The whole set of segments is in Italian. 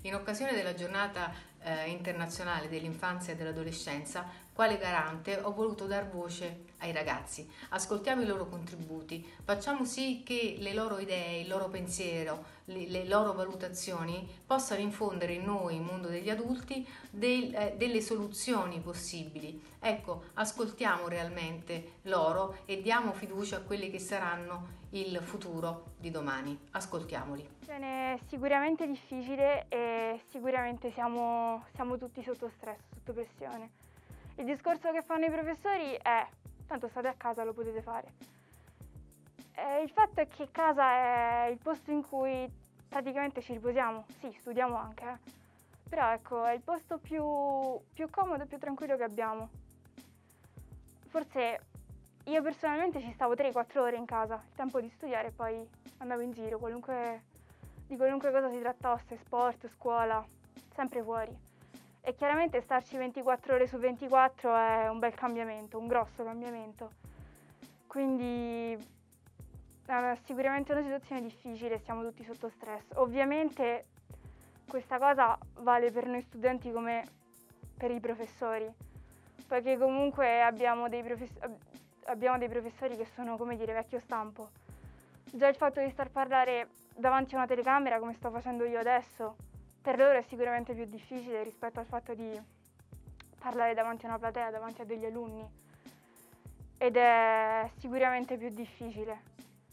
In occasione della giornata internazionale dell'infanzia e dell'adolescenza, quale garante ho voluto dar voce ai ragazzi. Ascoltiamo i loro contributi, facciamo sì che le loro idee, il loro pensiero, le loro valutazioni possano infondere in noi, il mondo degli adulti, delle soluzioni possibili. Ecco, ascoltiamo realmente loro e diamo fiducia a quelli che saranno il futuro di domani. Ascoltiamoli. È sicuramente difficile e sicuramente siamo tutti sotto stress, sotto pressione. Il discorso che fanno i professori è: tanto state a casa, lo potete fare. Il fatto è che casa è il posto in cui praticamente ci riposiamo. Sì, studiamo anche, però ecco, è il posto più comodo e più tranquillo che abbiamo. Forse io personalmente ci stavo 3-4 ore in casa, il tempo di studiare, e poi andavo in giro, di qualunque cosa si trattasse, sport, scuola, sempre fuori. E chiaramente starci 24 ore su 24 è un bel cambiamento, un grosso cambiamento. Quindi è sicuramente una situazione difficile, siamo tutti sotto stress. Ovviamente questa cosa vale per noi studenti come per i professori, perché comunque abbiamo dei professori che sono, come dire, vecchio stampo. Già il fatto di star a parlare davanti a una telecamera, come sto facendo io adesso, per loro è sicuramente più difficile rispetto al fatto di parlare davanti a una platea, davanti a degli alunni. Ed è sicuramente più difficile.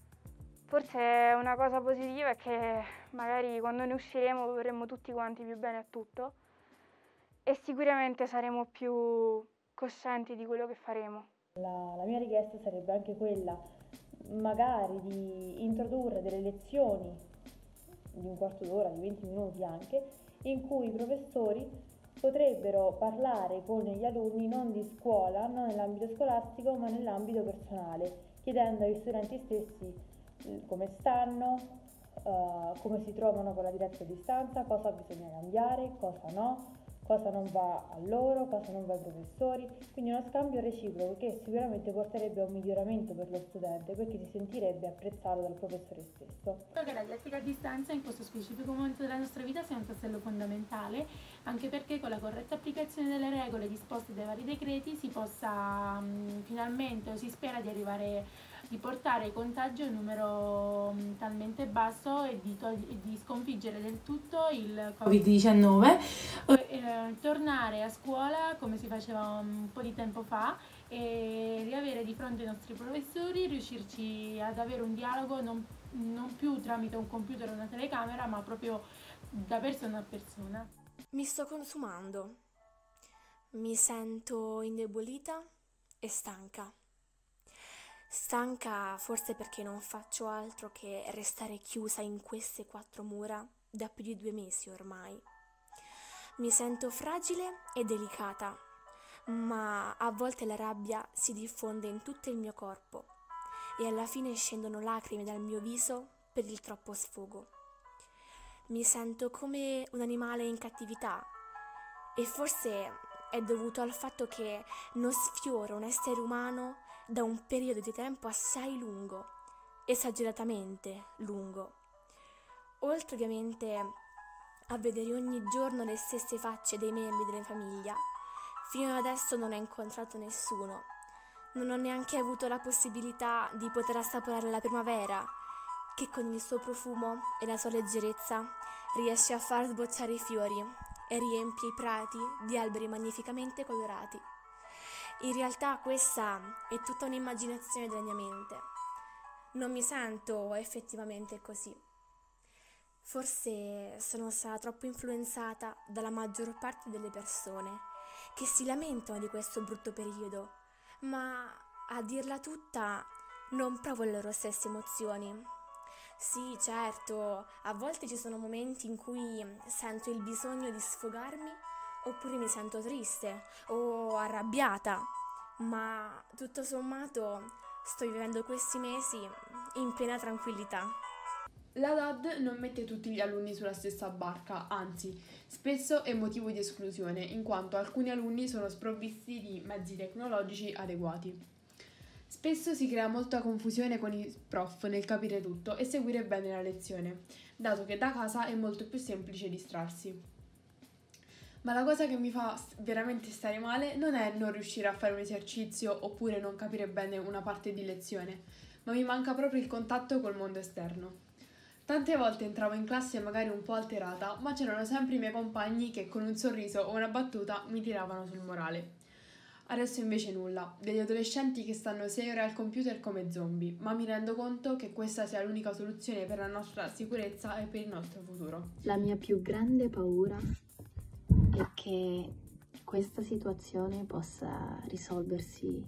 Forse una cosa positiva è che magari quando ne usciremo vorremmo tutti quanti più bene a tutto e sicuramente saremo più coscienti di quello che faremo. La mia richiesta sarebbe anche quella, magari di introdurre delle lezioni di un quarto d'ora, di 20 minuti anche, in cui i professori potrebbero parlare con gli alunni non di scuola, non nell'ambito scolastico, ma nell'ambito personale, chiedendo agli studenti stessi come stanno, come si trovano con la diretta a distanza, cosa bisogna cambiare, cosa no, cosa non va a loro, cosa non va ai professori, quindi uno scambio reciproco che sicuramente porterebbe a un miglioramento per lo studente, perché si sentirebbe apprezzato dal professore stesso. Credo che la didattica a distanza in questo specifico momento della nostra vita sia un tassello fondamentale, anche perché con la corretta applicazione delle regole disposte dai vari decreti si possa finalmente, o si spera di arrivare di portare il contagio a un numero talmente basso e di sconfiggere del tutto il Covid-19, tornare a scuola come si faceva un po' di tempo fa e riavere di fronte ai nostri professori, riuscirci ad avere un dialogo non più tramite un computer o una telecamera, ma proprio da persona a persona. Mi sto consumando, mi sento indebolita e stanca. Stanca forse perché non faccio altro che restare chiusa in queste 4 mura da più di 2 mesi ormai. Mi sento fragile e delicata, ma a volte la rabbia si diffonde in tutto il mio corpo e alla fine scendono lacrime dal mio viso per il troppo sfogo. Mi sento come un animale in cattività e forse è dovuto al fatto che non sfioro un essere umano da un periodo di tempo assai lungo, esageratamente lungo. Oltre ovviamente a vedere ogni giorno le stesse facce dei membri della famiglia, fino ad adesso non ho incontrato nessuno. Non ho neanche avuto la possibilità di poter assaporare la primavera, che con il suo profumo e la sua leggerezza riesce a far sbocciare i fiori e riempie i prati di alberi magnificamente colorati. In realtà questa è tutta un'immaginazione della mia mente. Non mi sento effettivamente così. Forse sono stata troppo influenzata dalla maggior parte delle persone che si lamentano di questo brutto periodo, ma a dirla tutta non provo le loro stesse emozioni. Sì, certo, a volte ci sono momenti in cui sento il bisogno di sfogarmi oppure mi sento triste o arrabbiata, ma tutto sommato sto vivendo questi mesi in piena tranquillità. La DAD non mette tutti gli alunni sulla stessa barca, anzi, spesso è motivo di esclusione, in quanto alcuni alunni sono sprovvisti di mezzi tecnologici adeguati. Spesso si crea molta confusione con i prof nel capire tutto e seguire bene la lezione, dato che da casa è molto più semplice distrarsi. Ma la cosa che mi fa veramente stare male non è non riuscire a fare un esercizio oppure non capire bene una parte di lezione, ma mi manca proprio il contatto col mondo esterno. Tante volte entravo in classe magari un po' alterata, ma c'erano sempre i miei compagni che con un sorriso o una battuta mi tiravano sul morale. Adesso invece nulla, degli adolescenti che stanno 6 ore al computer come zombie, ma mi rendo conto che questa sia l'unica soluzione per la nostra sicurezza e per il nostro futuro. La mia più grande paura è che questa situazione possa risolversi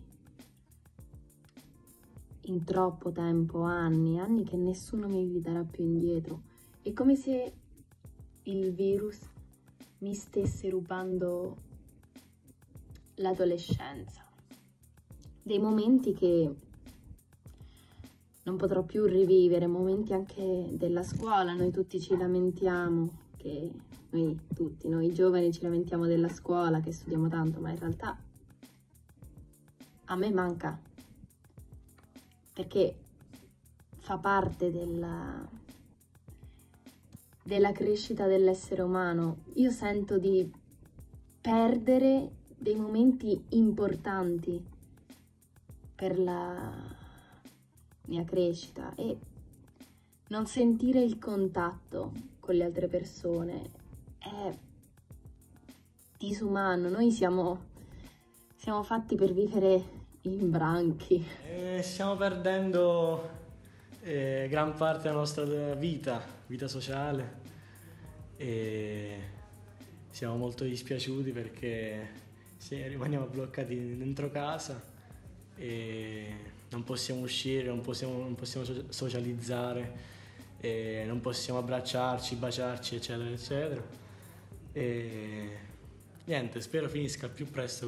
in troppo tempo, anni che nessuno mi ridarà più indietro. È come se il virus mi stesse rubando l'adolescenza, dei momenti che non potrò più rivivere, momenti anche della scuola. Noi tutti ci lamentiamo, che noi giovani ci lamentiamo della scuola, che studiamo tanto, ma in realtà a me manca, perché fa parte della crescita dell'essere umano. Io sento di perdere dei momenti importanti per la mia crescita e non sentire il contatto con le altre persone è disumano. Noi siamo fatti per vivere in branchi. Stiamo perdendo gran parte della nostra vita sociale e siamo molto dispiaciuti perché rimaniamo bloccati dentro casa e non possiamo uscire, non possiamo socializzare, non possiamo abbracciarci, baciarci, eccetera, eccetera. E niente, spero finisca al più presto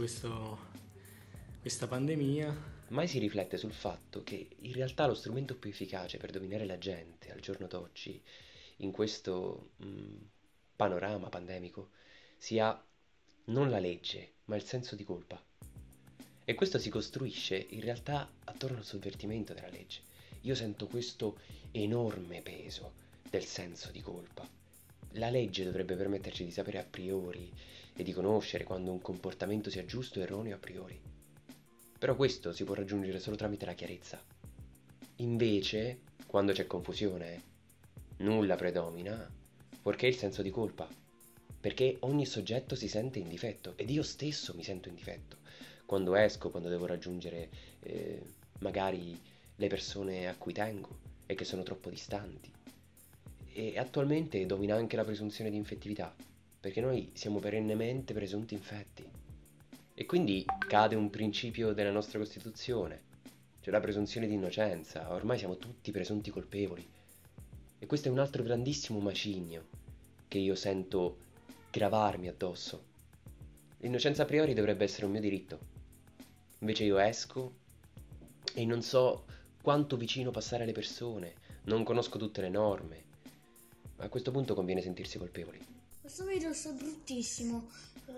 questa pandemia. Mai si riflette sul fatto che in realtà lo strumento più efficace per dominare la gente al giorno d'oggi, in questo panorama pandemico, sia non la legge, ma il senso di colpa. E questo si costruisce in realtà attorno al sovvertimento della legge. Io sento questo enorme peso del senso di colpa. La legge dovrebbe permetterci di sapere a priori e di conoscere quando un comportamento sia giusto o erroneo a priori. Però questo si può raggiungere solo tramite la chiarezza. Invece, quando c'è confusione, nulla predomina, fuorché il senso di colpa. Perché ogni soggetto si sente in difetto, ed io stesso mi sento in difetto. Quando esco, quando devo raggiungere magari le persone a cui tengo e che sono troppo distanti. E attualmente domina anche la presunzione di infettività, perché noi siamo perennemente presunti infetti. E quindi cade un principio della nostra Costituzione, cioè la presunzione di innocenza. Ormai siamo tutti presunti colpevoli. E questo è un altro grandissimo macigno che io sento gravarmi addosso. L'innocenza a priori dovrebbe essere un mio diritto. Invece io esco e non so quanto vicino passare alle persone, non conosco tutte le norme. A questo punto conviene sentirsi colpevoli. Questo virus è bruttissimo.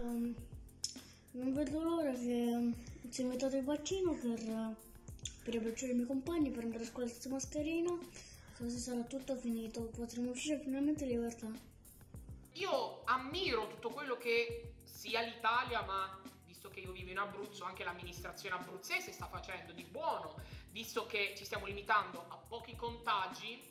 Non vedo l'ora che sia inventato il vaccino per abbracciare i miei compagni, per andare a scuola senza mascherina, così sarà tutto finito, potremo uscire finalmente in libertà. Io ammiro tutto quello che sia l'Italia, ma visto che io vivo in Abruzzo, anche l'amministrazione abruzzese sta facendo di buono, visto che ci stiamo limitando a pochi contagi,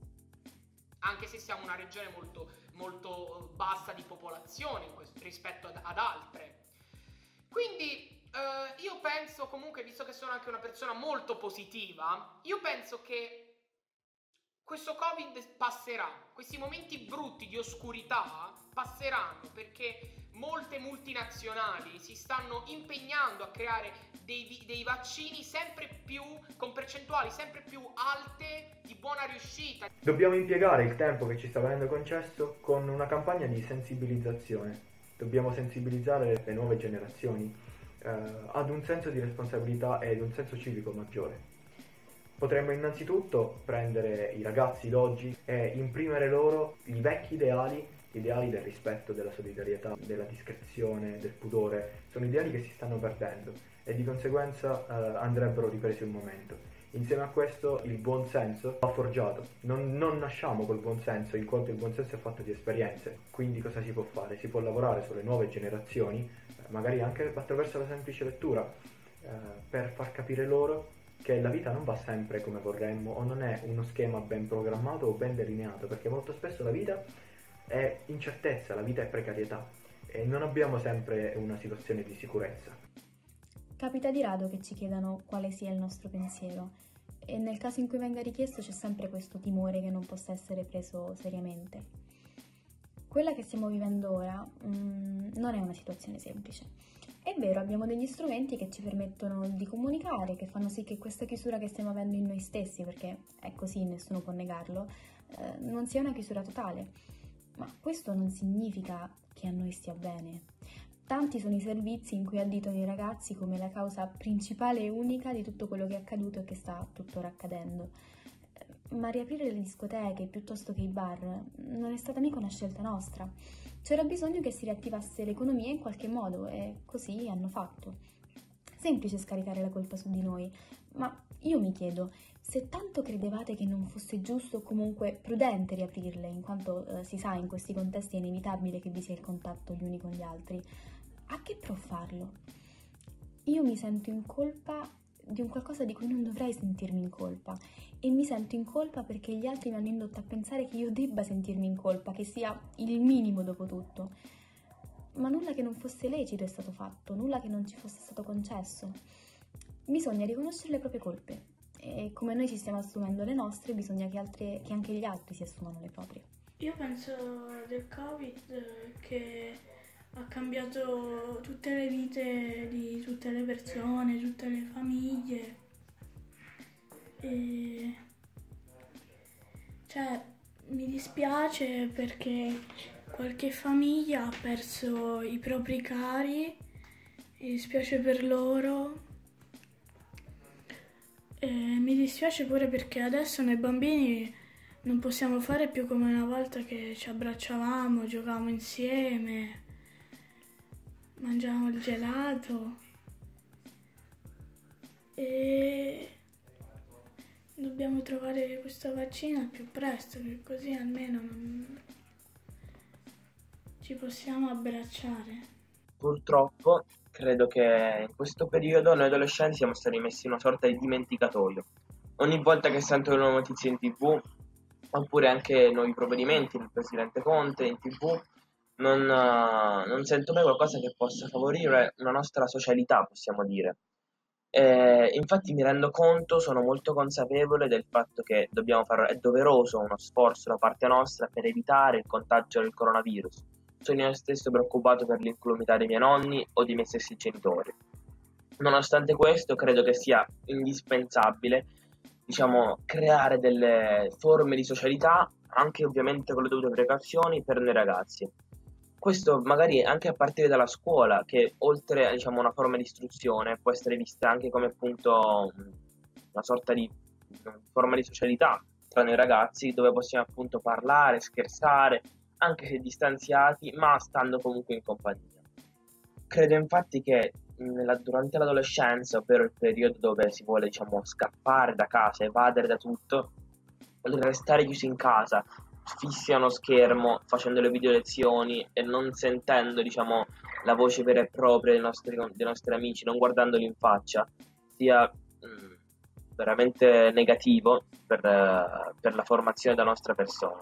anche se siamo una regione molto bassa di popolazione rispetto ad altre. Quindi io penso comunque, visto che sono anche una persona molto positiva, io penso che questo Covid passerà, questi momenti brutti di oscurità passeranno, perché molte multinazionali si stanno impegnando a creare dei vaccini sempre più, con percentuali sempre più alte di buona riuscita. Dobbiamo impiegare il tempo che ci sta venendo concesso con una campagna di sensibilizzazione. Dobbiamo sensibilizzare le nuove generazioni ad un senso di responsabilità ed un senso civico maggiore. Potremmo innanzitutto prendere i ragazzi d'oggi e imprimere loro i vecchi ideali del rispetto, della solidarietà, della discrezione, del pudore. Sono ideali che si stanno perdendo e di conseguenza andrebbero ripresi un momento. Insieme a questo il buon senso va forgiato, non nasciamo col buon senso, in quanto il buon senso è fatto di esperienze, quindi cosa si può fare? Si può lavorare sulle nuove generazioni, magari anche attraverso la semplice lettura, per far capire loro che la vita non va sempre come vorremmo o non è uno schema ben programmato o ben delineato, perché molto spesso la vita è incertezza, la vita è precarietà e non abbiamo sempre una situazione di sicurezza. Capita di rado che ci chiedano quale sia il nostro pensiero e nel caso in cui venga richiesto c'è sempre questo timore che non possa essere preso seriamente. Quella che stiamo vivendo ora non è una situazione semplice. È vero, abbiamo degli strumenti che ci permettono di comunicare, che fanno sì che questa chiusura che stiamo avendo in noi stessi, perché è così, nessuno può negarlo, non sia una chiusura totale. Ma questo non significa che a noi stia bene. Tanti sono i servizi in cui additano i ragazzi come la causa principale e unica di tutto quello che è accaduto e che sta tuttora accadendo. Ma riaprire le discoteche piuttosto che i bar non è stata mica una scelta nostra. C'era bisogno che si riattivasse l'economia in qualche modo e così hanno fatto. Semplice scaricare la colpa su di noi, ma io mi chiedo, se tanto credevate che non fosse giusto o comunque prudente riaprirle, in quanto si sa in questi contesti è inevitabile che vi sia il contatto gli uni con gli altri, a che pro farlo? Io mi sento in colpa di un qualcosa di cui non dovrei sentirmi in colpa e mi sento in colpa perché gli altri mi hanno indotto a pensare che io debba sentirmi in colpa, che sia il minimo dopo tutto. Ma nulla che non fosse lecito è stato fatto, nulla che non ci fosse stato concesso. Bisogna riconoscere le proprie colpe e come noi ci stiamo assumendo le nostre, bisogna che anche gli altri si assumano le proprie. Io penso del Covid che ha cambiato tutte le vite di tutte le persone, tutte le famiglie. E mi dispiace perché qualche famiglia ha perso i propri cari, mi dispiace per loro. E mi dispiace pure perché adesso noi bambini non possiamo fare più come una volta che ci abbracciavamo, giocavamo insieme, mangiavamo il gelato e dobbiamo trovare questo vaccino al più presto, che così almeno ci possiamo abbracciare. Purtroppo credo che in questo periodo noi adolescenti siamo stati messi in una sorta di dimenticatoio. Ogni volta che sento le nuove notizie in TV, oppure anche nuovi provvedimenti del Presidente Conte in TV, non sento mai qualcosa che possa favorire una nostra socialità, possiamo dire. Infatti mi rendo conto, sono molto consapevole del fatto che è doveroso uno sforzo da parte nostra per evitare il contagio del coronavirus. Sono io stesso preoccupato per l'incolumità dei miei nonni o dei miei stessi genitori. Nonostante questo, credo che sia indispensabile, creare delle forme di socialità, anche ovviamente con le dovute precauzioni per noi ragazzi. Questo magari anche a partire dalla scuola, che oltre a una forma di istruzione può essere vista anche come appunto una sorta di forma di socialità tra noi ragazzi, dove possiamo appunto parlare, scherzare, anche se distanziati, ma stando comunque in compagnia. Credo infatti che durante l'adolescenza, ovvero il periodo dove si vuole scappare da casa, evadere da tutto, restare chiusi in casa, fissi a uno schermo, facendo le video lezioni e non sentendo la voce vera e propria dei nostri amici, non guardandoli in faccia, sia veramente negativo per la formazione della nostra persona.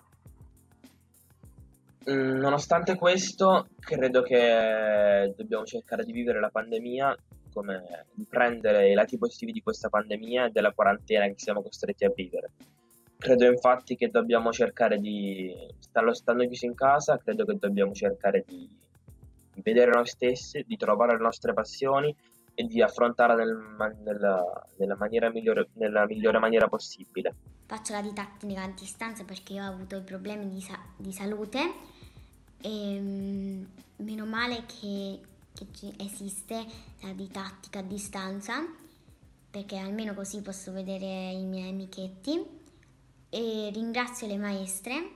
Nonostante questo, credo che dobbiamo cercare di vivere la pandemia, di prendere i lati positivi di questa pandemia e della quarantena che siamo costretti a vivere. Credo infatti che dobbiamo cercare stando chiusi in casa, credo che dobbiamo cercare di vedere noi stessi, di trovare le nostre passioni e di affrontarla nella migliore maniera possibile. Faccio la didattica a distanza perché io ho avuto i problemi di salute e meno male che esiste la didattica a distanza, perché almeno così posso vedere i miei amichetti. E ringrazio le maestre,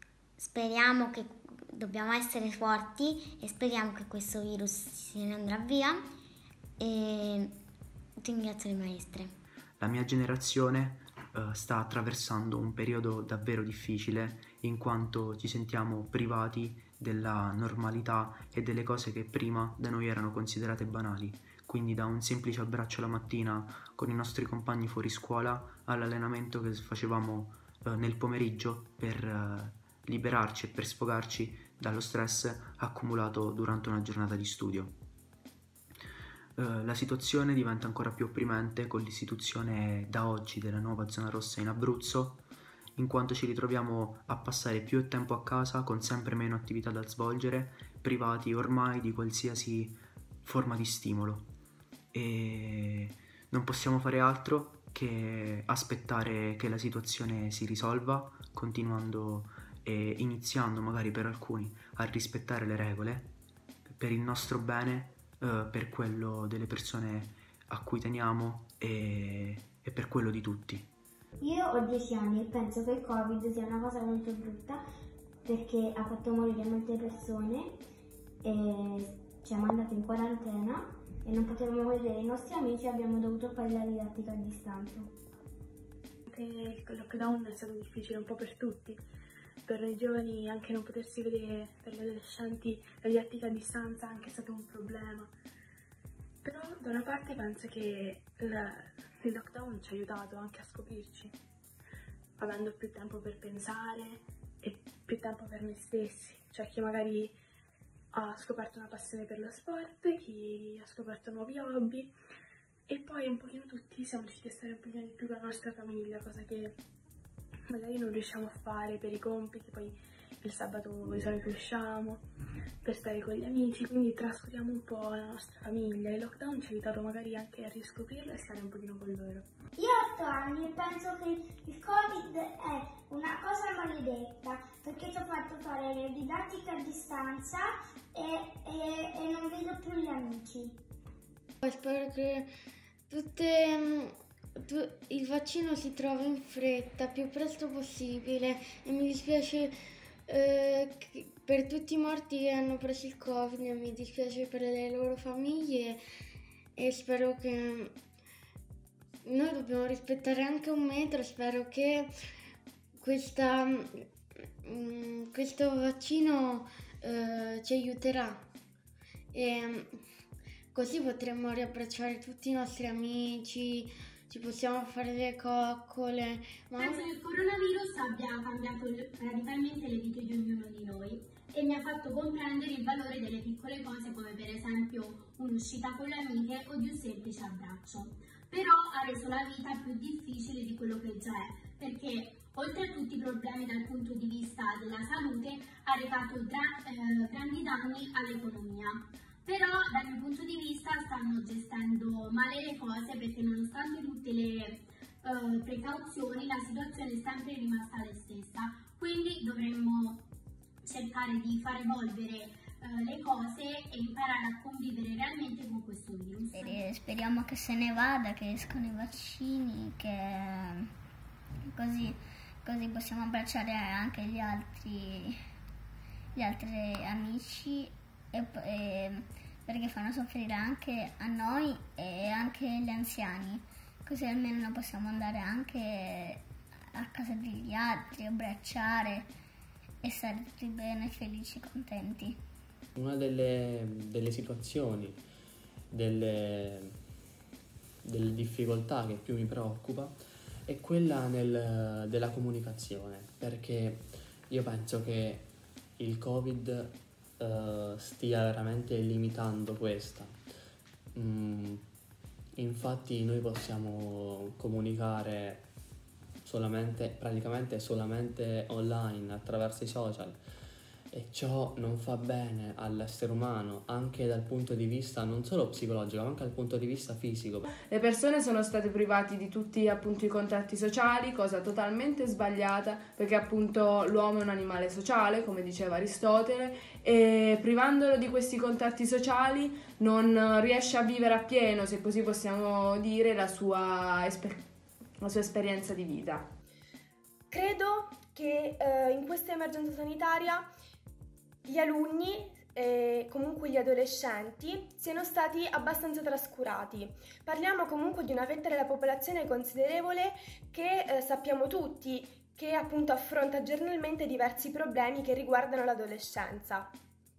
dobbiamo essere forti e speriamo che questo virus se ne andrà via e ringrazio le maestre. La mia generazione sta attraversando un periodo davvero difficile in quanto ci sentiamo privati della normalità e delle cose che prima da noi erano considerate banali, quindi da un semplice abbraccio la mattina con i nostri compagni fuori scuola all'allenamento che facevamo nel pomeriggio per liberarci e per sfogarci dallo stress accumulato durante una giornata di studio. La situazione diventa ancora più opprimente con l'istituzione da oggi della nuova zona rossa in Abruzzo, in quanto ci ritroviamo a passare più tempo a casa con sempre meno attività da svolgere, privati ormai di qualsiasi forma di stimolo. E non possiamo fare altro che aspettare che la situazione si risolva, continuando e iniziando magari per alcuni a rispettare le regole per il nostro bene, per quello delle persone a cui teniamo e per quello di tutti. Io ho 10 anni e penso che il Covid sia una cosa molto brutta perché ha fatto morire molte persone e ci ha mandato in quarantena e non potevamo vedere i nostri amici e abbiamo dovuto fare la didattica a distanza. Il lockdown è stato difficile un po' per tutti, per noi giovani anche non potersi vedere, per gli adolescenti la didattica a distanza è anche stato un problema. Però da una parte penso che il lockdown ci ha aiutato anche a scoprirci, avendo più tempo per pensare e più tempo per noi stessi. Cioè chi magari ha scoperto una passione per lo sport, chi ha scoperto nuovi hobby e poi un pochino tutti siamo riusciti a stare un pochino di più con la nostra famiglia, cosa che magari non riusciamo a fare per i compiti, poi il sabato di solito usciamo per stare con gli amici, quindi trascuriamo un po' la nostra famiglia. Il lockdown ci ha aiutato magari anche a riscoprirla e stare un pochino con loro. Io ho 8 anni e penso che il Covid è una cosa maledetta perché ci ha fatto fare le didattiche a distanza e non vedo più gli amici. Spero che il vaccino si trovi in fretta, più presto possibile, e mi dispiace per tutti i morti che hanno preso il Covid, e mi dispiace per le loro famiglie e spero che noi dobbiamo rispettare anche 1 metro. Spero che questo vaccino ci aiuterà e così potremo riabbracciare tutti i nostri amici, ci possiamo fare le coccole. Penso che il coronavirus abbia cambiato radicalmente le vite di ognuno di noi e mi ha fatto comprendere il valore delle piccole cose, come per esempio un'uscita con le amiche o di un semplice abbraccio. Però ha reso la vita più difficile di quello che già è, perché oltre a tutti i problemi dal punto di vista della salute ha recato grandi danni all'economia. Però dal mio punto di vista stanno gestendo male le cose, perché nonostante tutte le precauzioni la situazione è sempre rimasta la stessa, quindi dovremmo cercare di far evolvere le cose e imparare a convivere realmente con questo virus. Speriamo che se ne vada, che escano i vaccini, che così possiamo abbracciare anche gli altri amici perché fanno soffrire anche a noi e anche gli anziani, così almeno possiamo andare anche a casa degli altri, abbracciare e stare tutti bene, felici e contenti. Una delle situazioni, delle difficoltà che più mi preoccupa è quella della comunicazione, perché io penso che il Covid stia veramente limitando questa. Infatti noi possiamo comunicare praticamente solamente online, attraverso i social, e ciò non fa bene all'essere umano, anche dal punto di vista non solo psicologico ma anche dal punto di vista fisico. Le persone sono state private di tutti appunto i contatti sociali, cosa totalmente sbagliata, perché appunto l'uomo è un animale sociale, come diceva Aristotele, e privandolo di questi contatti sociali non riesce a vivere appieno, se così possiamo dire, la sua esperienza di vita. Credo che in questa emergenza sanitaria gli alunni, comunque comunque gli adolescenti siano stati abbastanza trascurati. Parliamo comunque di una fetta della popolazione considerevole che sappiamo tutti che appunto affronta giornalmente diversi problemi che riguardano l'adolescenza.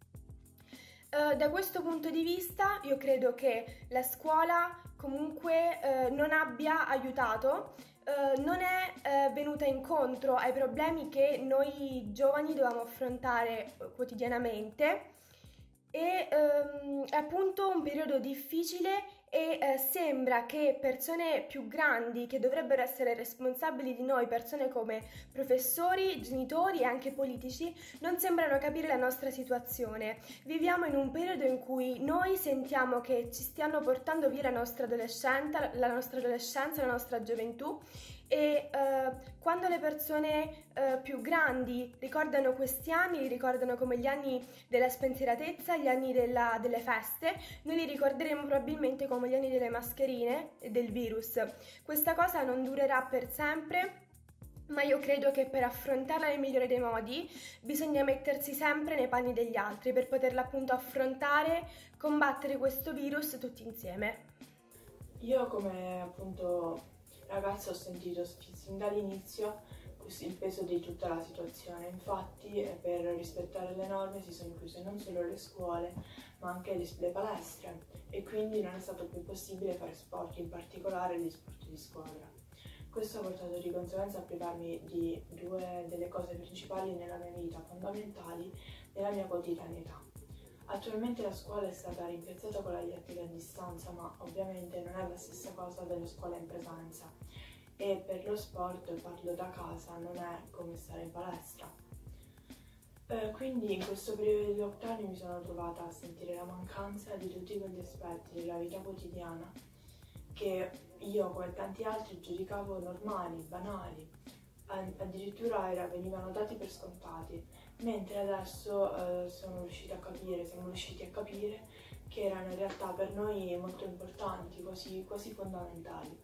Da questo punto di vista io credo che la scuola comunque non abbia aiutato, non è venuta incontro ai problemi che noi giovani dovevamo affrontare quotidianamente e è appunto un periodo difficile e sembra che persone più grandi che dovrebbero essere responsabili di noi, persone come professori, genitori e anche politici, non sembrano capire la nostra situazione. Viviamo in un periodo in cui noi sentiamo che ci stiano portando via la nostra adolescenza, la nostra gioventù e quando le persone più grandi ricordano questi anni, li ricordano come gli anni della spensieratezza, gli anni delle feste, noi li ricorderemo probabilmente come gli anni delle mascherine e del virus. Questa cosa non durerà per sempre, ma io credo che per affrontarla nel migliore dei modi bisogna mettersi sempre nei panni degli altri per poterla appunto affrontare, combattere questo virus tutti insieme. Io come appunto ragazza ho sentito sin dall'inizio il peso di tutta la situazione, infatti per rispettare le norme si sono chiuse non solo le scuole ma anche le palestre e quindi non è stato più possibile fare sport, in particolare gli sport di squadra. Questo ha portato di conseguenza a privarmi di due delle cose principali nella mia vita, fondamentali nella mia quotidianità. Attualmente la scuola è stata rimpiazzata con la didattica a distanza, ma ovviamente non è la stessa cosa della scuola in presenza e per lo sport, farlo da casa, non è come stare in palestra. Quindi in questo periodo di lockdown mi sono trovata a sentire la mancanza di tutti quegli aspetti della vita quotidiana che io come tanti altri giudicavo normali, banali, addirittura venivano dati per scontati, mentre adesso siamo riusciti a capire che erano in realtà per noi molto importanti, quasi fondamentali.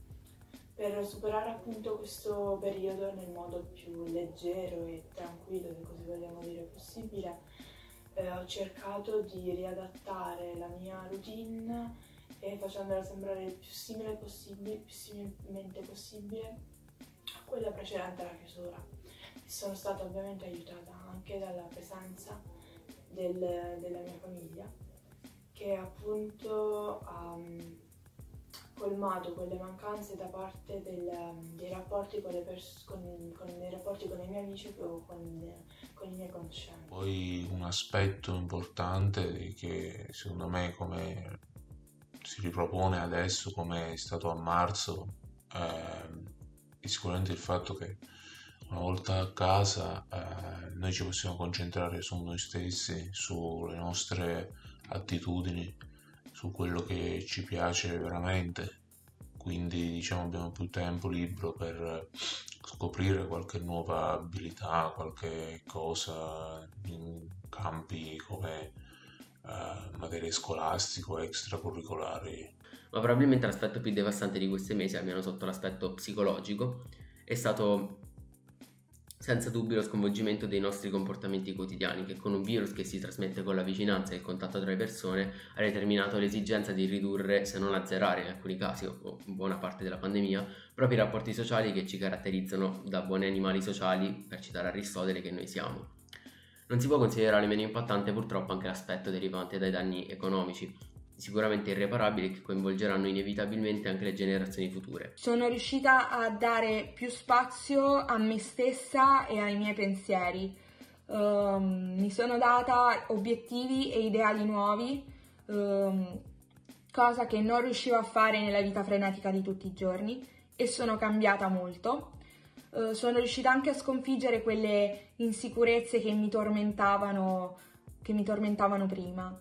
Per superare appunto questo periodo nel modo più leggero e tranquillo, se così vogliamo dire possibile, ho cercato di riadattare la mia routine e facendola sembrare il più similmente possibile a quella precedente alla chiusura. E sono stata ovviamente aiutata anche dalla presenza della mia famiglia, che appunto ha colmato quelle mancanze da parte dei rapporti con i miei amici o con i miei conoscenti. Poi un aspetto importante che secondo me come si ripropone adesso come è stato a marzo è sicuramente il fatto che una volta a casa noi ci possiamo concentrare su noi stessi, sulle nostre attitudini, su quello che ci piace veramente, quindi diciamo abbiamo più tempo libero per scoprire qualche nuova abilità, qualche cosa in campi come materie scolastiche o extracurricolari. Ma probabilmente l'aspetto più devastante di questi mesi, almeno sotto l'aspetto psicologico, è stato senza dubbio lo sconvolgimento dei nostri comportamenti quotidiani, che con un virus che si trasmette con la vicinanza e il contatto tra le persone ha determinato l'esigenza di ridurre, se non azzerare in alcuni casi o buona parte della pandemia, proprio i rapporti sociali che ci caratterizzano da buoni animali sociali, per citare Aristotele, che noi siamo. Non si può considerare meno impattante purtroppo anche l'aspetto derivante dai danni economici, sicuramente irreparabili, che coinvolgeranno inevitabilmente anche le generazioni future. Sono riuscita a dare più spazio a me stessa e ai miei pensieri. Mi sono data obiettivi e ideali nuovi, cosa che non riuscivo a fare nella vita frenetica di tutti i giorni, e sono cambiata molto. Sono riuscita anche a sconfiggere quelle insicurezze che mi tormentavano prima.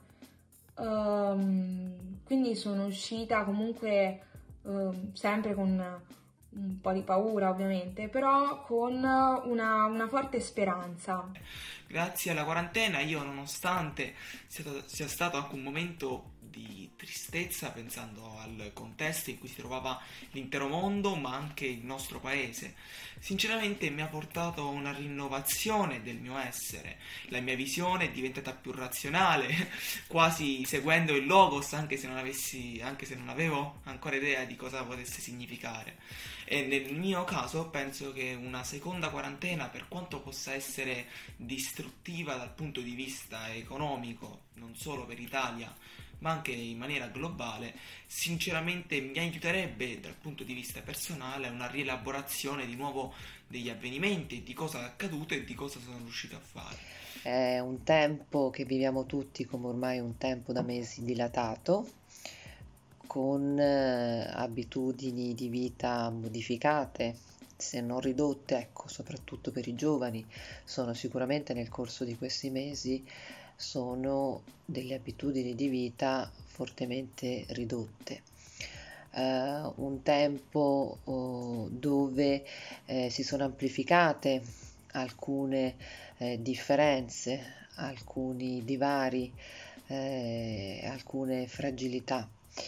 Quindi sono uscita comunque sempre con un po' di paura ovviamente, però con una forte speranza. Grazie alla quarantena io, nonostante sia stato anche un momento di tristezza pensando al contesto in cui si trovava l'intero mondo, ma anche il nostro paese, sinceramente mi ha portato a una rinnovazione del mio essere. La mia visione è diventata più razionale, quasi seguendo il logos, anche se non avevo ancora idea di cosa potesse significare. E nel mio caso penso che una seconda quarantena, per quanto possa essere distruttiva dal punto di vista economico, non solo per l'Italia, ma anche in maniera globale, sinceramente mi aiuterebbe dal punto di vista personale a una rielaborazione di nuovo degli avvenimenti, di cosa è accaduto e di cosa sono riuscito a fare. È un tempo che viviamo tutti come ormai un tempo da mesi dilatato, con abitudini di vita modificate, se non ridotte, ecco, soprattutto per i giovani, sono sicuramente nel corso di questi mesi sono delle abitudini di vita fortemente ridotte. Un tempo dove si sono amplificate alcune differenze, alcuni divari, alcune fragilità.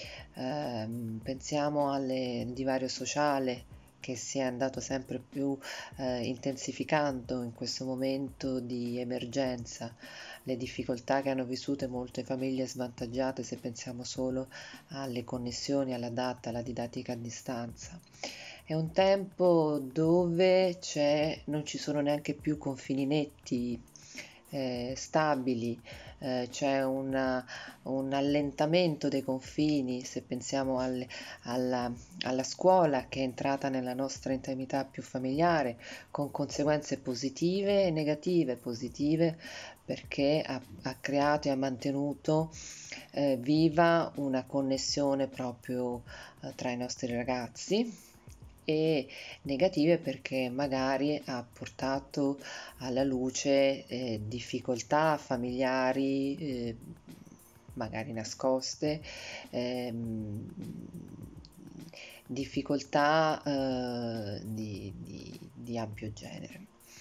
Pensiamo al divario sociale che si è andato sempre più intensificando in questo momento di emergenza, le difficoltà che hanno vissuto molte famiglie svantaggiate, se pensiamo solo alle connessioni, alla DAT, alla didattica a distanza. È un tempo dove non ci sono neanche più confini netti, stabili, c'è un allentamento dei confini, se pensiamo alla scuola che è entrata nella nostra intimità più familiare, con conseguenze positive e negative. Positive perché ha creato e ha mantenuto viva una connessione proprio tra i nostri ragazzi, e negative perché magari ha portato alla luce difficoltà familiari magari nascoste, difficoltà di ampio genere.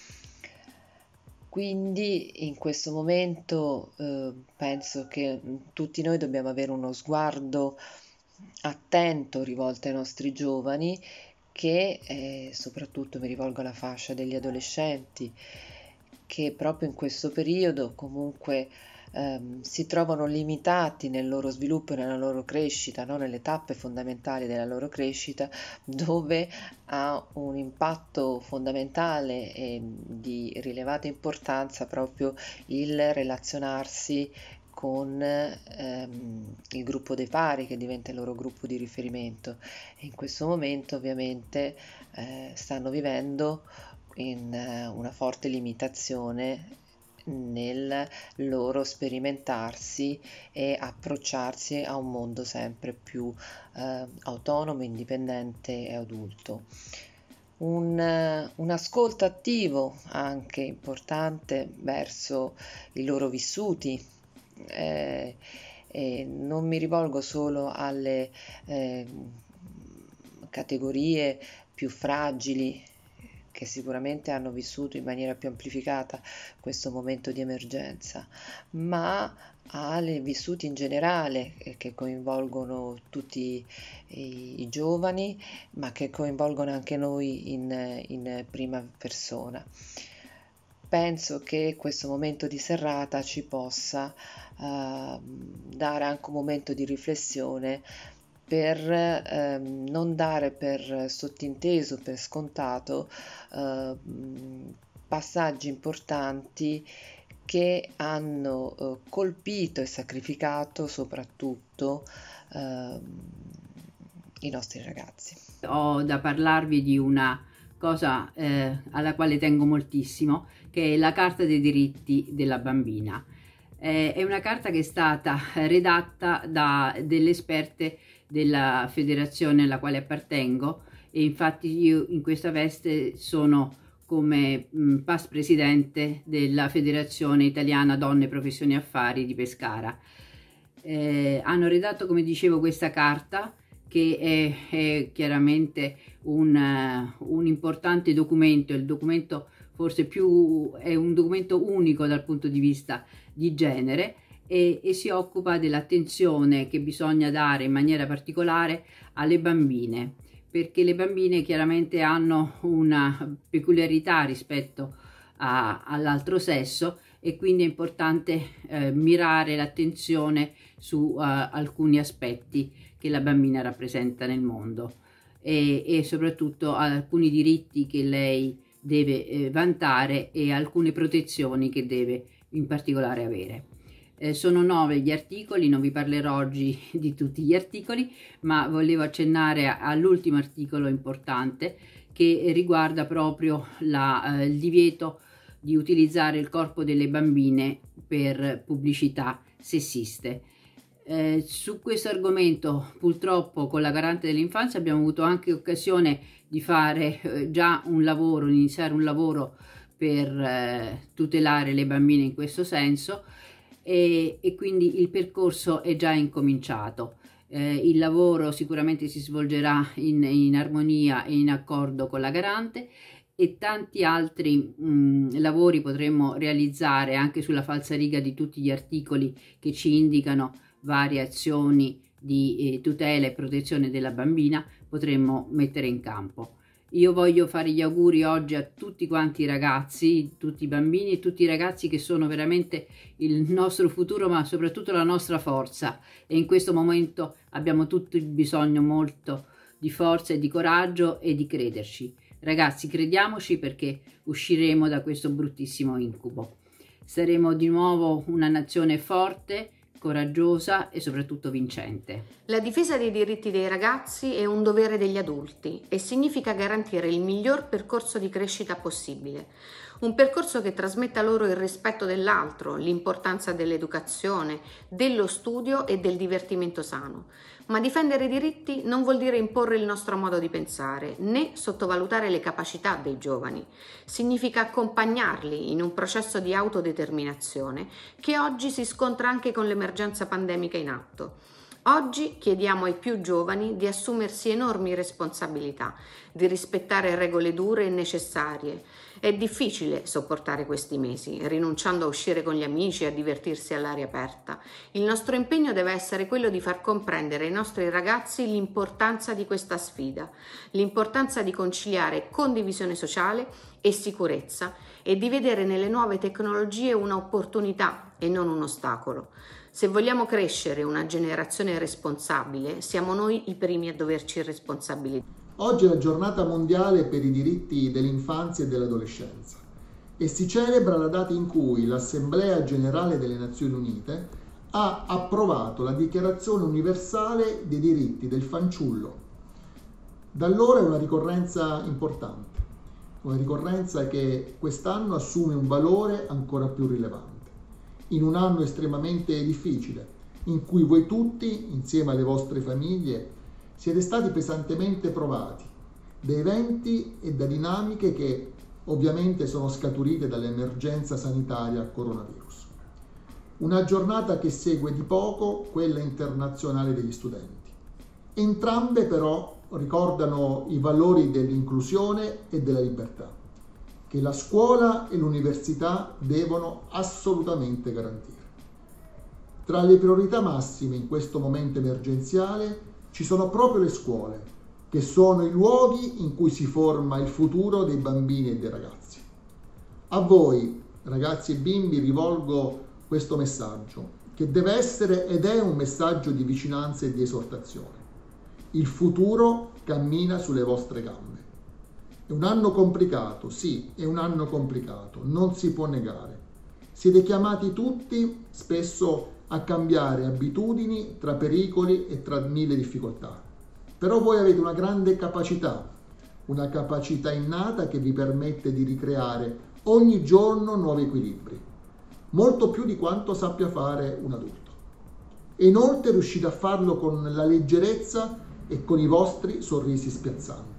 Quindi in questo momento penso che tutti noi dobbiamo avere uno sguardo attento rivolto ai nostri giovani, che soprattutto mi rivolgo alla fascia degli adolescenti, che proprio in questo periodo comunque si trovano limitati nel loro sviluppo e nella loro crescita, no? Nelle tappe fondamentali della loro crescita, dove ha un impatto fondamentale e di rilevata importanza proprio il relazionarsi con il gruppo dei pari, che diventa il loro gruppo di riferimento, e in questo momento ovviamente stanno vivendo in una forte limitazione nel loro sperimentarsi e approcciarsi a un mondo sempre più autonomo, indipendente e adulto. Un ascolto attivo anche importante verso i loro vissuti. Non mi rivolgo solo alle categorie più fragili, che sicuramente hanno vissuto in maniera più amplificata questo momento di emergenza, ma alle vissuti in generale, che coinvolgono tutti i giovani, ma che coinvolgono anche noi in prima persona. Penso che questo momento di serrata ci possa dare anche un momento di riflessione per non dare per sottinteso, per scontato, passaggi importanti che hanno colpito e sacrificato soprattutto i nostri ragazzi. Ho da parlarvi di una cosa alla quale tengo moltissimo, che è la Carta dei diritti della bambina. È una carta che è stata redatta da delle esperte della federazione alla quale appartengo, e infatti io in questa veste sono come past presidente della Federazione Italiana Donne Professioni e Affari di Pescara. Hanno redatto, come dicevo, questa carta, che è chiaramente un importante documento, il documento forse è un documento unico dal punto di vista di genere e si occupa dell'attenzione che bisogna dare in maniera particolare alle bambine, perché le bambine chiaramente hanno una peculiarità rispetto all'altro sesso e quindi è importante mirare l'attenzione su alcuni aspetti che la bambina rappresenta nel mondo e soprattutto alcuni diritti che lei deve vantare e alcune protezioni che deve in particolare avere. Sono 9 gli articoli, non vi parlerò oggi di tutti gli articoli, ma volevo accennare all'ultimo articolo importante che riguarda proprio il divieto di utilizzare il corpo delle bambine per pubblicità sessiste. Su questo argomento purtroppo con la Garante dell'infanzia abbiamo avuto anche occasione di fare già un lavoro, iniziare un lavoro per tutelare le bambine in questo senso e quindi il percorso è già incominciato. Il lavoro sicuramente si svolgerà in armonia e in accordo con la Garante e tanti altri lavori potremmo realizzare anche sulla falsariga di tutti gli articoli che ci indicano varie azioni di tutela e protezione della bambina, potremmo mettere in campo. Io voglio fare gli auguri oggi a tutti quanti i ragazzi, tutti i bambini e tutti i ragazzi che sono veramente il nostro futuro, ma soprattutto la nostra forza, e in questo momento abbiamo tutti bisogno molto di forza e di coraggio e di crederci. Ragazzi, crediamoci, perché usciremo da questo bruttissimo incubo. Saremo di nuovo una nazione forte, coraggiosa e soprattutto vincente. La difesa dei diritti dei ragazzi è un dovere degli adulti e significa garantire il miglior percorso di crescita possibile. Un percorso che trasmetta loro il rispetto dell'altro, l'importanza dell'educazione, dello studio e del divertimento sano. Ma difendere i diritti non vuol dire imporre il nostro modo di pensare, né sottovalutare le capacità dei giovani. Significa accompagnarli in un processo di autodeterminazione che oggi si scontra anche con l'emergenza pandemica in atto. Oggi chiediamo ai più giovani di assumersi enormi responsabilità, di rispettare regole dure e necessarie. È difficile sopportare questi mesi, rinunciando a uscire con gli amici e a divertirsi all'aria aperta. Il nostro impegno deve essere quello di far comprendere ai nostri ragazzi l'importanza di questa sfida, l'importanza di conciliare condivisione sociale e sicurezza e di vedere nelle nuove tecnologie un'opportunità e non un ostacolo. Se vogliamo crescere una generazione responsabile, siamo noi i primi a doverci responsabilizzare. Oggi è la giornata mondiale per i diritti dell'infanzia e dell'adolescenza e si celebra la data in cui l'Assemblea Generale delle Nazioni Unite ha approvato la Dichiarazione Universale dei diritti del fanciullo. Da allora è una ricorrenza importante, una ricorrenza che quest'anno assume un valore ancora più rilevante, in un anno estremamente difficile, in cui voi tutti, insieme alle vostre famiglie, siete stati pesantemente provati da eventi e da dinamiche che ovviamente sono scaturite dall'emergenza sanitaria coronavirus. Una giornata che segue di poco quella internazionale degli studenti. Entrambe però ricordano i valori dell'inclusione e della libertà, che la scuola e l'università devono assolutamente garantire. Tra le priorità massime in questo momento emergenziale ci sono proprio le scuole, che sono i luoghi in cui si forma il futuro dei bambini e dei ragazzi. A voi, ragazzi e bimbi, rivolgo questo messaggio, che deve essere ed è un messaggio di vicinanza e di esortazione. Il futuro cammina sulle vostre gambe. È un anno complicato, sì, è un anno complicato, non si può negare. Siete chiamati tutti spesso a cambiare abitudini tra pericoli e tra mille difficoltà. Però voi avete una grande capacità, una capacità innata che vi permette di ricreare ogni giorno nuovi equilibri, molto più di quanto sappia fare un adulto. E inoltre riuscite a farlo con la leggerezza e con i vostri sorrisi spiazzanti.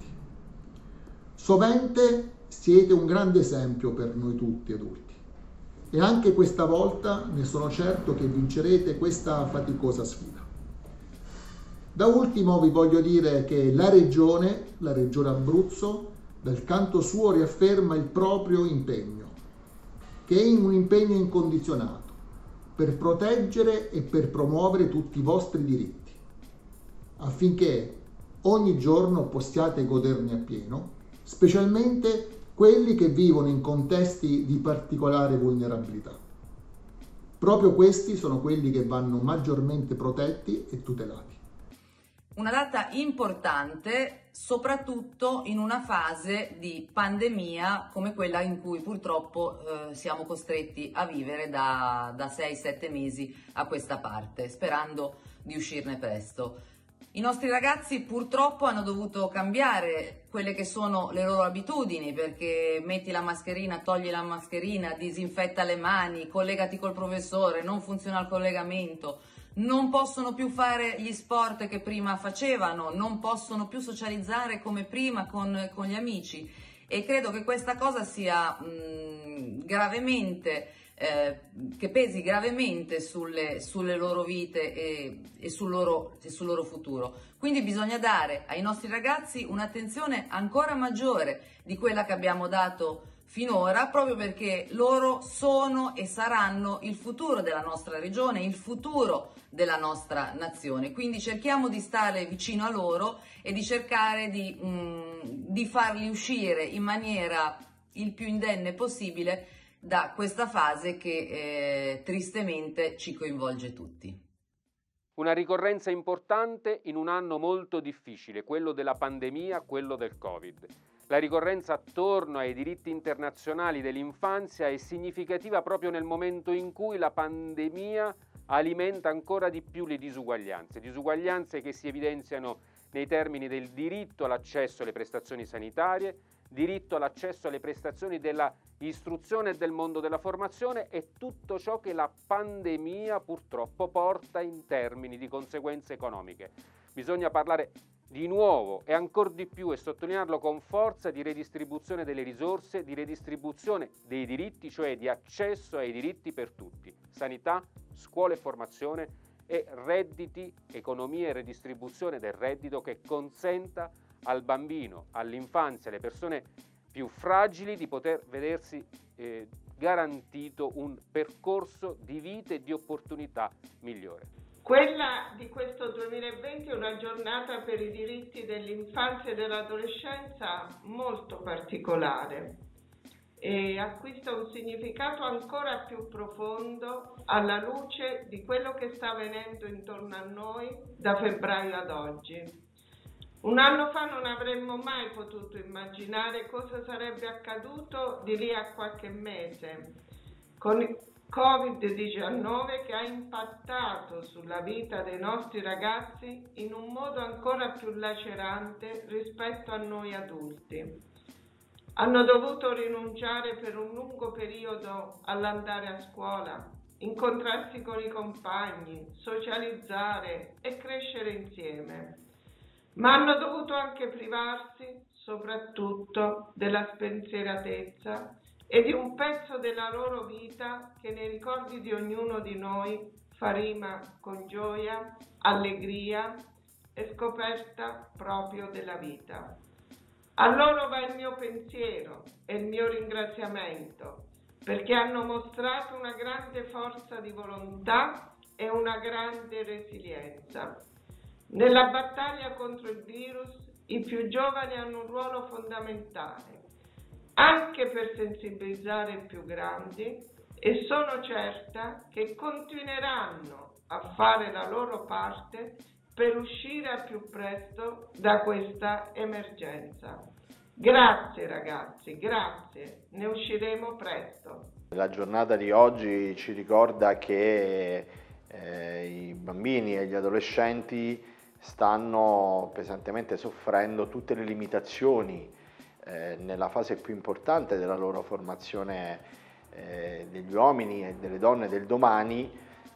Sovente siete un grande esempio per noi tutti adulti. E anche questa volta ne sono certo che vincerete questa faticosa sfida. Da ultimo vi voglio dire che la Regione Abruzzo dal canto suo riafferma il proprio impegno, che è un impegno incondizionato, per proteggere e per promuovere tutti i vostri diritti, affinché ogni giorno possiate goderne appieno, specialmente quelli che vivono in contesti di particolare vulnerabilità. Proprio questi sono quelli che vanno maggiormente protetti e tutelati. Una data importante soprattutto in una fase di pandemia come quella in cui purtroppo siamo costretti a vivere da 6-7 mesi a questa parte, sperando di uscirne presto. I nostri ragazzi purtroppo hanno dovuto cambiare quelle che sono le loro abitudini, perché metti la mascherina, togli la mascherina, disinfetta le mani, collegati col professore, non funziona il collegamento, non possono più fare gli sport che prima facevano, non possono più socializzare come prima con gli amici, e credo che questa cosa sia gravemente che pesi gravemente sulle loro vite e sul loro futuro. Quindi bisogna dare ai nostri ragazzi un'attenzione ancora maggiore di quella che abbiamo dato finora, proprio perché loro sono e saranno il futuro della nostra regione, il futuro della nostra nazione. Quindi cerchiamo di stare vicino a loro e di cercare di farli uscire in maniera il più indenne possibile da questa fase che tristemente ci coinvolge tutti. Una ricorrenza importante in un anno molto difficile, quello della pandemia, quello del Covid. La ricorrenza attorno ai diritti internazionali dell'infanzia è significativa proprio nel momento in cui la pandemia alimenta ancora di più le disuguaglianze che si evidenziano nei termini del diritto all'accesso alle prestazioni sanitarie, diritto all'accesso alle prestazioni della istruzione e del mondo della formazione e tutto ciò che la pandemia purtroppo porta in termini di conseguenze economiche. Bisogna parlare di nuovo e ancor di più, e sottolinearlo con forza, di redistribuzione delle risorse, di redistribuzione dei diritti, cioè di accesso ai diritti per tutti. Sanità, scuola e formazione e redditi, economia e redistribuzione del reddito che consenta al bambino, all'infanzia, alle persone più fragili di poter vedersi garantito un percorso di vita e di opportunità migliore. Quella di questo 2020 è una giornata per i diritti dell'infanzia e dell'adolescenza molto particolare e acquista un significato ancora più profondo alla luce di quello che sta avvenendo intorno a noi da febbraio ad oggi. Un anno fa non avremmo mai potuto immaginare cosa sarebbe accaduto di lì a qualche mese con il Covid-19 che ha impattato sulla vita dei nostri ragazzi in un modo ancora più lacerante rispetto a noi adulti. Hanno dovuto rinunciare per un lungo periodo all'andare a scuola, incontrarsi con i compagni, socializzare e crescere insieme. Ma hanno dovuto anche privarsi, soprattutto, della spensieratezza e di un pezzo della loro vita che nei ricordi di ognuno di noi fa rima con gioia, allegria e scoperta proprio della vita. A loro va il mio pensiero e il mio ringraziamento, perché hanno mostrato una grande forza di volontà e una grande resilienza. Nella battaglia contro il virus i più giovani hanno un ruolo fondamentale, anche per sensibilizzare i più grandi, e sono certa che continueranno a fare la loro parte per uscire al più presto da questa emergenza. Grazie ragazzi, grazie, ne usciremo presto. La giornata di oggi ci ricorda che i bambini e gli adolescenti stanno pesantemente soffrendo tutte le limitazioni nella fase più importante della loro formazione degli uomini e delle donne del domani,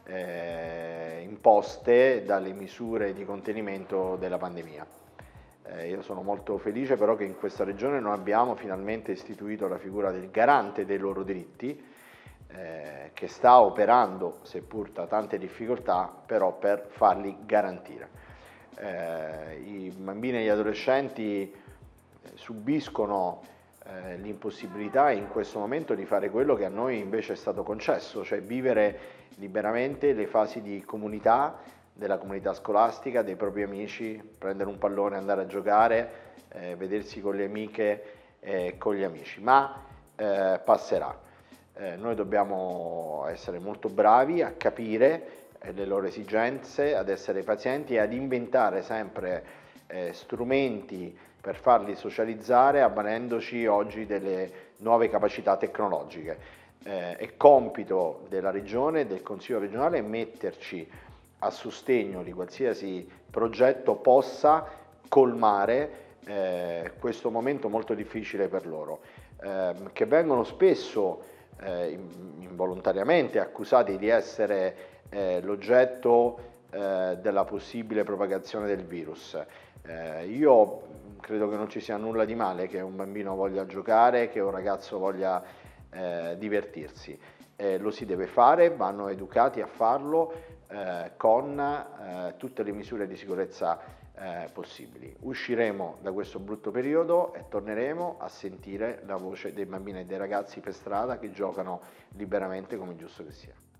imposte dalle misure di contenimento della pandemia. Io sono molto felice però che in questa regione noi abbiamo finalmente istituito la figura del garante dei loro diritti, che sta operando, seppur da tante difficoltà, però per farli garantire. I bambini e gli adolescenti subiscono l'impossibilità in questo momento di fare quello che a noi invece è stato concesso, cioè vivere liberamente le fasi di comunità, della comunità scolastica, dei propri amici, prendere un pallone, andare a giocare, vedersi con le amiche e con gli amici, ma passerà. Noi dobbiamo essere molto bravi a capire le loro esigenze, ad essere pazienti e ad inventare sempre strumenti per farli socializzare avvalendoci oggi delle nuove capacità tecnologiche. È compito della Regione e del Consiglio regionale metterci a sostegno di qualsiasi progetto possa colmare questo momento molto difficile per loro, che vengono spesso involontariamente accusati di essere l'oggetto della possibile propagazione del virus. Io credo che non ci sia nulla di male che un bambino voglia giocare, che un ragazzo voglia divertirsi. Lo si deve fare, vanno educati a farlo con tutte le misure di sicurezza possibili. Usciremo da questo brutto periodo e torneremo a sentire la voce dei bambini e dei ragazzi per strada che giocano liberamente come è giusto che sia.